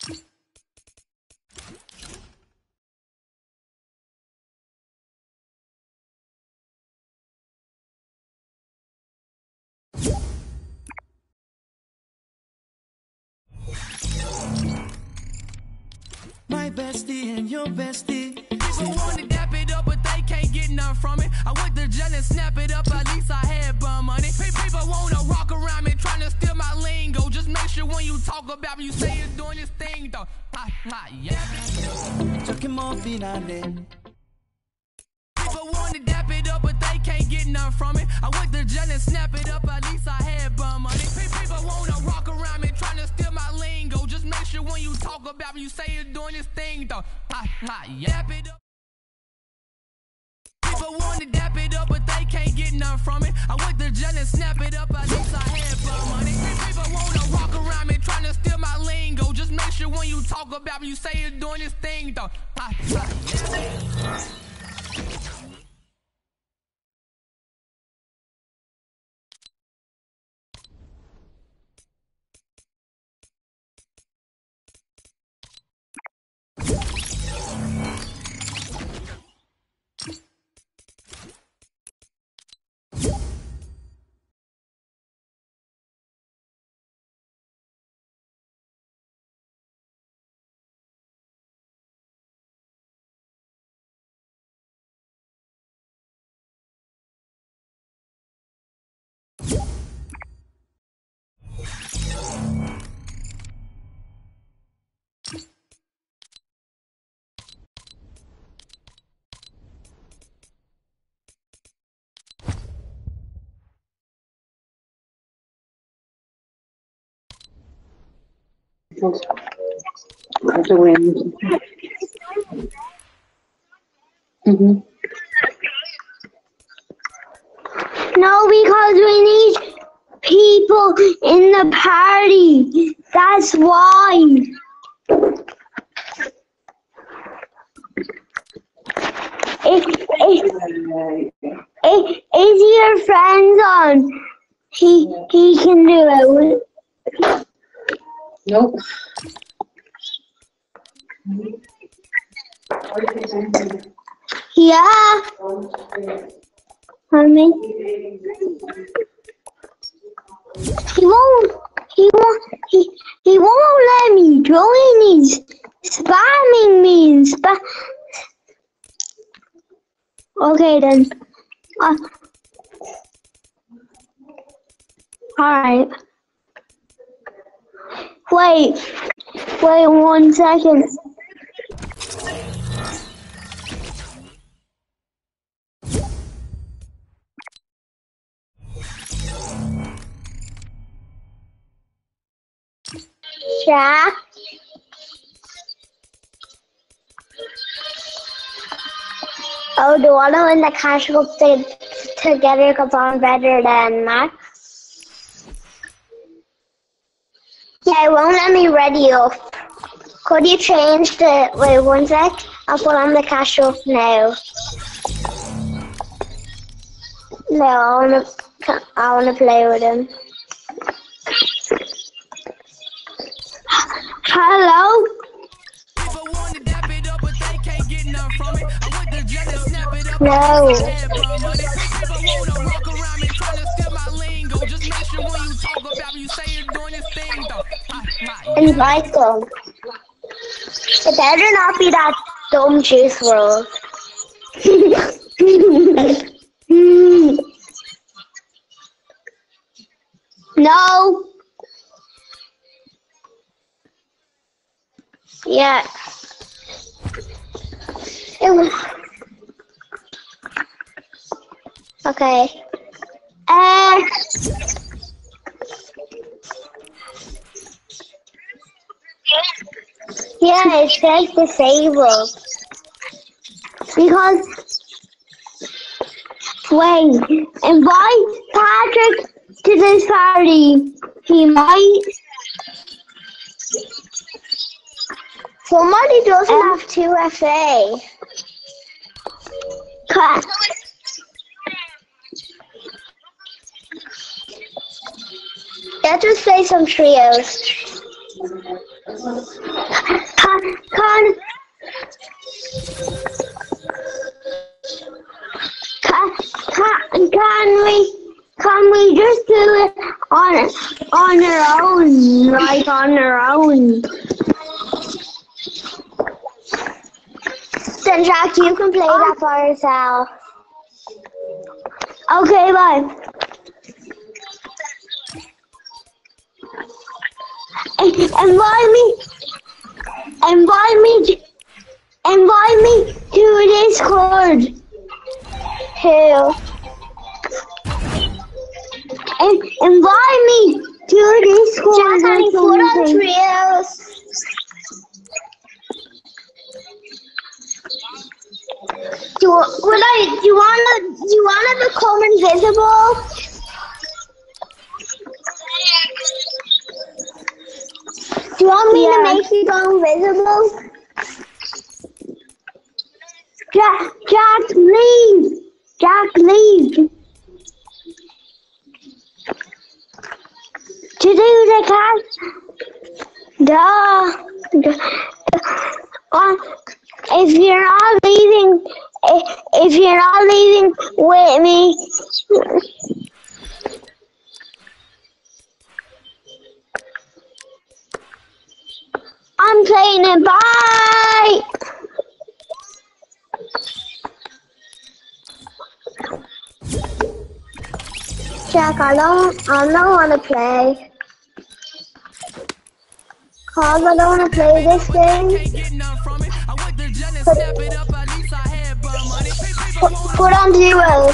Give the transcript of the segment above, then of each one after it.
My bestie and your bestie. People wanna dap it up, but they can't get none from it. I went to jail and snap it up, at least I had bum money. People wanna rock around me, trying to steal my lingo. Just make sure when you talk about me, you say you're doing this thing, though. Yeah. Chucking more finale. People wanna dap it up, but they can't get none from it. I went to jail and snap it up, at least I had bum money. People wanna rock around me, trying to steal my lingo. Just make sure when you talk about me, you say you're doing this thing, though. Yeah. Dap it up. People wanna dap it up, but they can't get none from it. I went to jail and snap it up, at least I had bum money. People wanna rock around me, trying to steal my lingo. Just make sure when you talk about me, you say you're doing this thing, though. Yeah. The wind. No, because we need people in the party. That's why. Is your friend on? He can do it. Nope. Yeah. I mean, he won't let me join. He's spamming me and Okay then. Alright. Wait 1 second. Jack? Oh, do you want to win the cash group together because I'm better than Max? Yeah, it won't let me ready up. Could you change the... Wait 1 sec. I'll put on the cash group now. No, I wanna play with him. Hello? No. Invite them. It better not be that dumb Juice WRLD. No. Yeah. Okay. Yeah, it says disabled. Because, wait, invite Patrick to this party. He might. Somebody doesn't have 2FA. Cut. Let's just play some trios. Can we just do it on our own, like on our own? Then Jack, you can play that by yourself. Okay, bye. Invite me to Discord. Who? Invite me to Discord. Jack, I put on trios. Do you wanna become invisible? Do you want me to make you go invisible? Jack, leave! Jack, leave! To do the cat? Duh. If you're not leaving with me, I'm playing it. Bye. Jack, I don't want to play. Cause I don't want to play this game. Put on duos.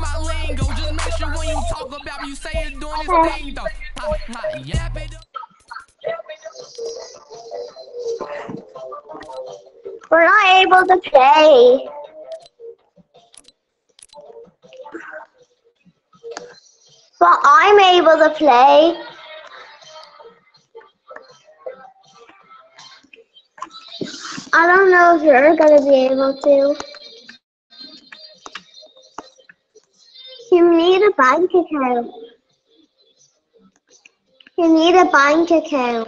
We're not able to play. But I'm able to play. I don't know if you're gonna be able to. You need a bank account. You need a bank account.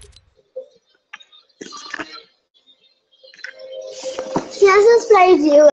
Let's just play duo.